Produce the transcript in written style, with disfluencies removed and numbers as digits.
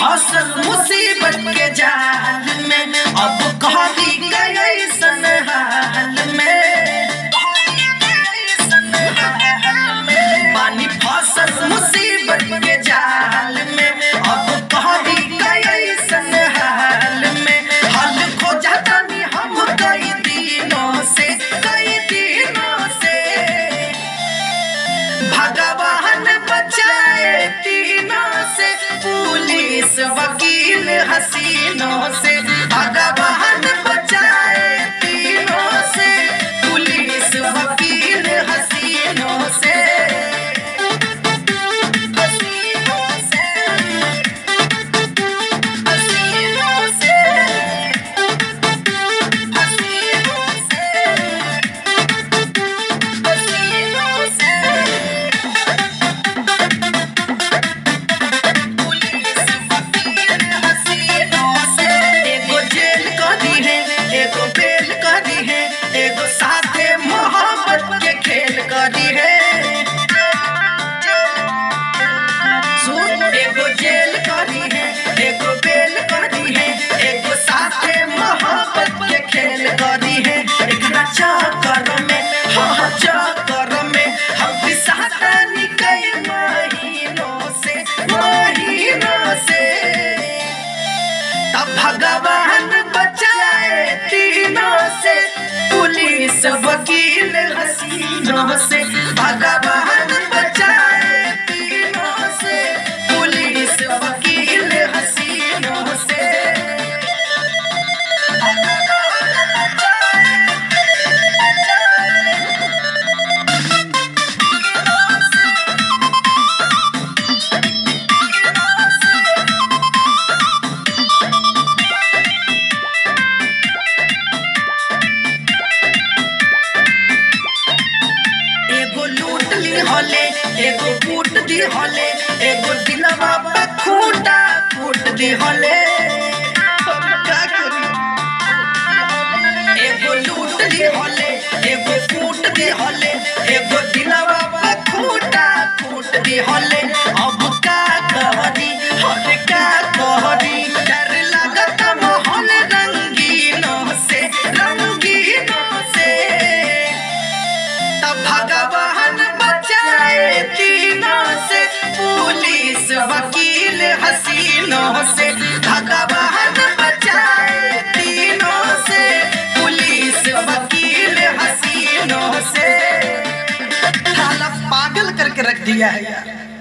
फसल मुसीबत के जाल में, अब कहती कैसन हाल में, पानी फसल मुसीबत के जाल में, अब कहती कैसन हाल में। हल खो जाता नहीं हम कई दिनों से, भगवान बचाए तीनों से, पुलिस वकील हसीनों से। भगवान बचाए तीनों से, पुलिस वकील हसीनों से, हसीनों से, हसीनों से, हसीनों से, हसीनों से। एगो साथे मोहब्बत के खेल करी है, एगो जेल करी है, एगो बेल करी है, एगो साथे मोहब्बत के खेल करी है। एकरा चक्कर में, हाँ चक्कर में हम पिसातानी कई महीनों से, महीनों से। तब भगवान बचाए तीनों से, पुलिस वकील हसीनों से। भगवान बचाए तीनों से, पुलिस वकील हसीनों से। एगो लूट ली होले, एगो कूट दी होले, एगो दिलवा पे खूंटा फूट दी होले। एगो लूट ली होले, एगो कूट दी होले, एगो दिलवा पे खूंटा फूट दी होले। अब का कहरी, हर का कहरी, डर लगत माहौल रंगीनों से, रंगीनों से। तब भगवान बचाए तीनों से, पुलिस वकील हसीनों से। भगवान बचाए तीनों से, पुलिस वकील हसीनों से। साला पागल करके रख दिया है यार।